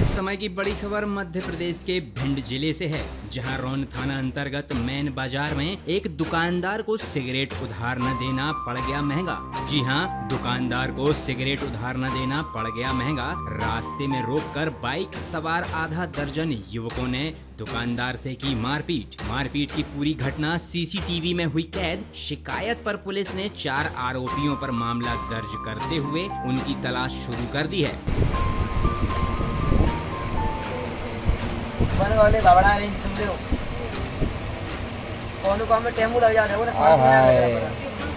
इस समय की बड़ी खबर मध्य प्रदेश के भिंड जिले से है, जहां रौन थाना अंतर्गत मैन बाजार में एक दुकानदार को सिगरेट उधार न देना पड़ गया महंगा। जी हां, दुकानदार को सिगरेट उधार न देना पड़ गया महंगा। रास्ते में रोककर बाइक सवार आधा दर्जन युवकों ने दुकानदार से की मारपीट। मारपीट की पूरी घटना सीसीटीवी में हुई कैद। शिकायत पर पुलिस ने 4 आरोपियों पर मामला दर्ज करते हुए उनकी तलाश शुरू कर दी है। वाले बाबड़ा रेंज तुम ले कौन काम में टेम्पो लग जाते हो ना।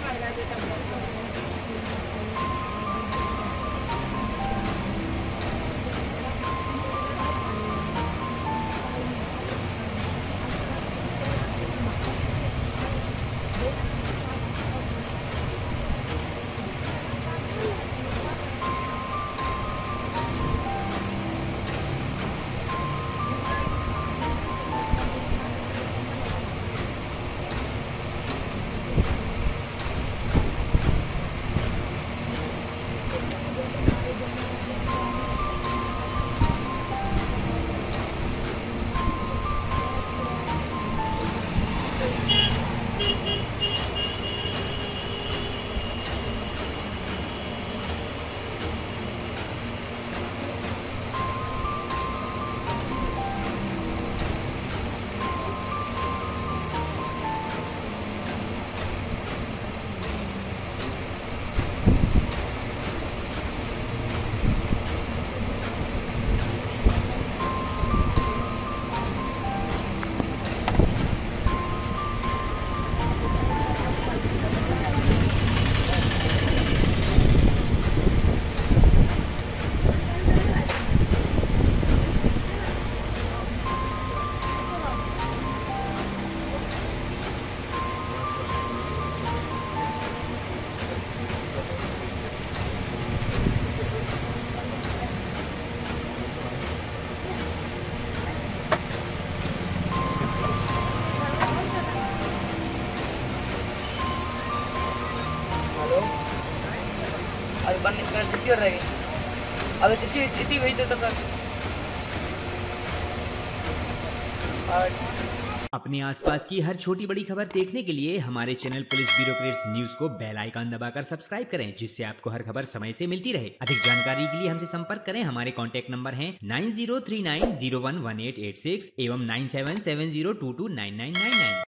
अभी बनने कर जितनी और रहेगी, अगर जितनी भेज दो तो कर। अपने आसपास की हर छोटी बड़ी खबर देखने के लिए हमारे चैनल पुलिस ब्यूरो न्यूज को बेल आइकन दबाकर सब्सक्राइब करें, जिससे आपको हर खबर समय से मिलती रहे। अधिक जानकारी के लिए हमसे संपर्क करें। हमारे कॉन्टैक्ट नंबर हैं 9039011886 एवं 9770229999।